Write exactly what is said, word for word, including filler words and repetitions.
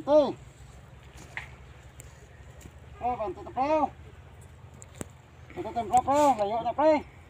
Bante. Pre, bante to pre. Ito tempra pre, layo na pre.